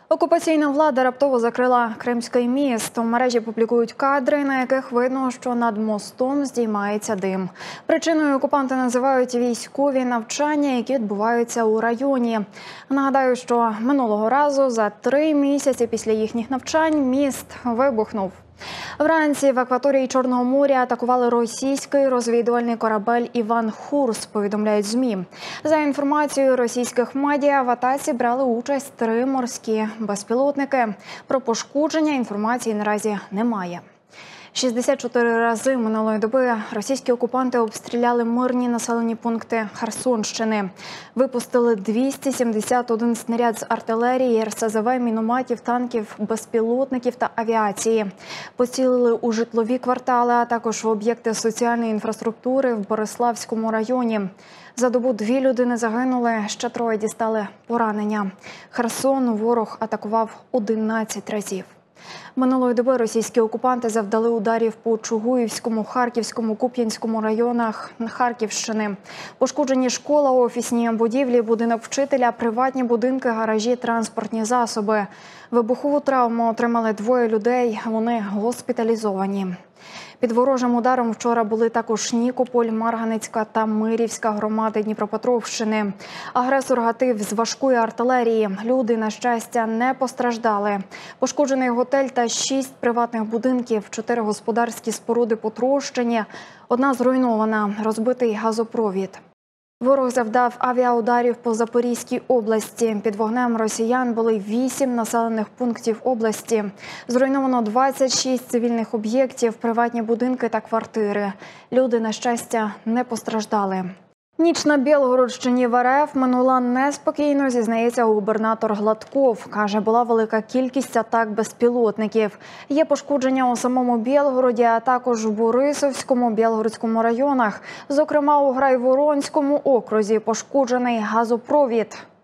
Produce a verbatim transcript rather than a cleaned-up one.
Окупаційна влада раптово закрила Кримський міст. У мережі публікують кадри, на яких видно, що над мостом здіймається дим. Причиною окупанти називають військові навчання, які відбуваються у районі. Нагадаю, що минулого разу за три місяці після їхніх навчань міст вибухнув. Вранці в акваторії Чорного моря атакували російський розвідувальний корабель «Іван Хурс», повідомляють ЗМІ. За інформацією російських медіа, в атаці брали участь три морські безпілотники. Про пошкодження інформації наразі немає. шістдесят чотири рази минулої доби російські окупанти обстріляли мирні населені пункти Херсонщини. Випустили двісті сімдесят один снаряд з артилерії, ер ес зе ве, мінометів, танків, безпілотників та авіації. Поцілили у житлові квартали, а також в об'єкти соціальної інфраструктури в Бориславському районі. За добу дві людини загинули, ще троє дістали поранення. Херсон ворог атакував одинадцять разів. Минулої доби російські окупанти завдали ударів по Чугуївському, Харківському, Куп'янському районах Харківщини. Пошкоджені школа, офісні будівлі, будинок вчителя, приватні будинки, гаражі, транспортні засоби. Вибухову травму отримали двоє людей, вони госпіталізовані. Під ворожим ударом вчора були також Нікополь, Марганецька та Мирівська громади Дніпропетровщини. Агресор гатив з важкої артилерії. Люди, на щастя, не постраждали. Пошкоджений готель та шість приватних будинків, чотири господарські споруди потрощені, одна зруйнована, розбитий газопровід. Ворог завдав авіаударів по Запорізькій області. Під вогнем росіян були вісім населених пунктів області. Зруйновано двадцять шість цивільних об'єктів, приватні будинки та квартири. Люди, на щастя, не постраждали. Ніч на Білгородщині в ер еф минула неспокійно, зізнається губернатор Гладков. Каже, була велика кількість атак безпілотників. Є пошкодження у самому Білгороді, а також в Борисовському, Білгородському районах. Зокрема, у Грайворонському окрузі пошкоджений газопровід.